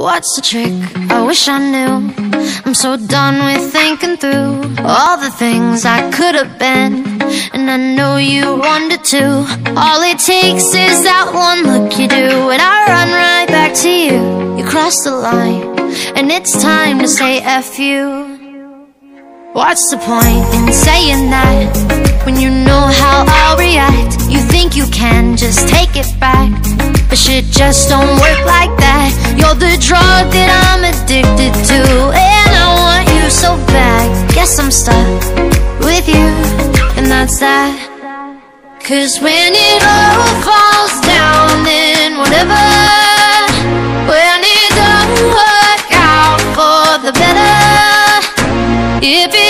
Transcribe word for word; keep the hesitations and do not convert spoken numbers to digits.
What's the trick? I wish I knew. I'm so done with thinking through all the things I could have been, and I know you wanted to. All it takes is that one look you do, and I run right back to you. You cross the line, and it's time to say F you. What's the point in saying that when you know how I'll react? You think you can just take it back, but shit just don't work like that. You're the drug that I'm addicted to, and I want you so bad. Guess I'm stuck with you, and that's that. Cause when it all falls down, then whatever. When it don't work out for the better, if it